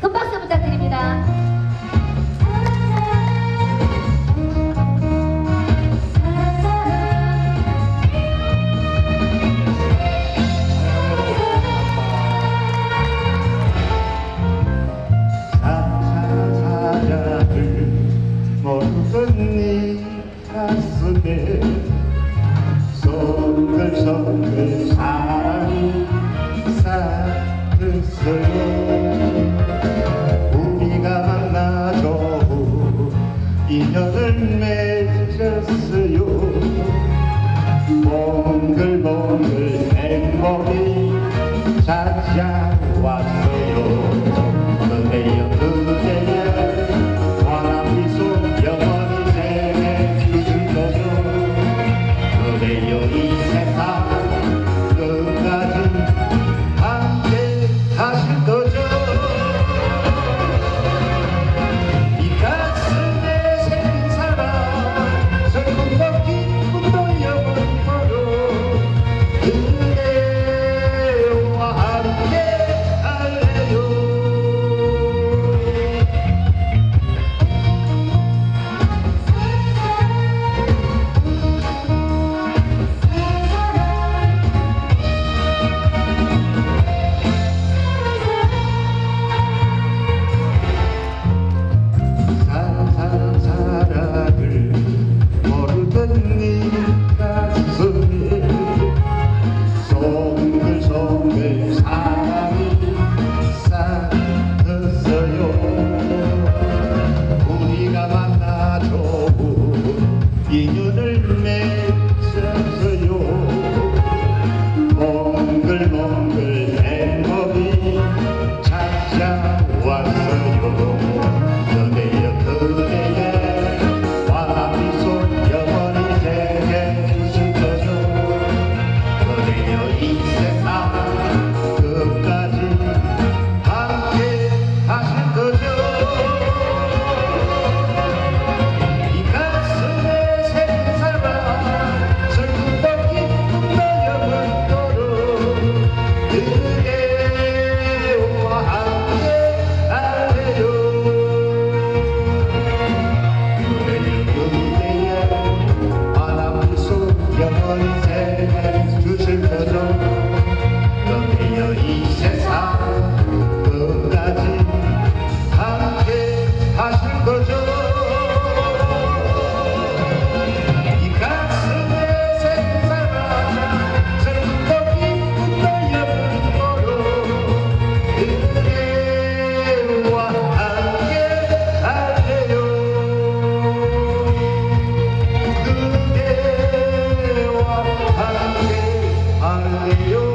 큰 박수 부탁드립니다. 가슴에 송글송글 사랑이 쌓였어요. 우리가 만나서 인연을 맺었어요. 몽글몽글 행복이 찾아왔어요. 그대여 그대여 인연을 맺었어요. 몽글몽글 행복이 찾아왔어요. 그대여 그대의 환한 미소 영원히 제게 주실 거죠. 그대여 이 세상 끝까지 함께 하실 거죠. Hallelujah.